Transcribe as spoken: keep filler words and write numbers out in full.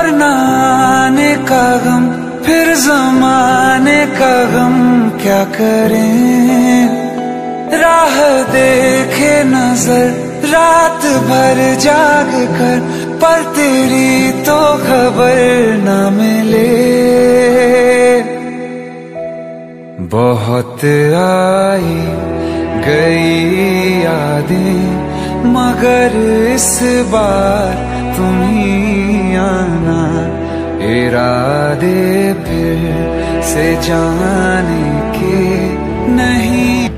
और न आने का गम, फिर जमाने का गम क्या करें। राह देखे नजर रात भर जाग कर, पर तेरी तो खबर न मिले। बहुत आई गई यादें, मगर इस बार तुम ही आना। इरादे फिर से जाने के नहीं।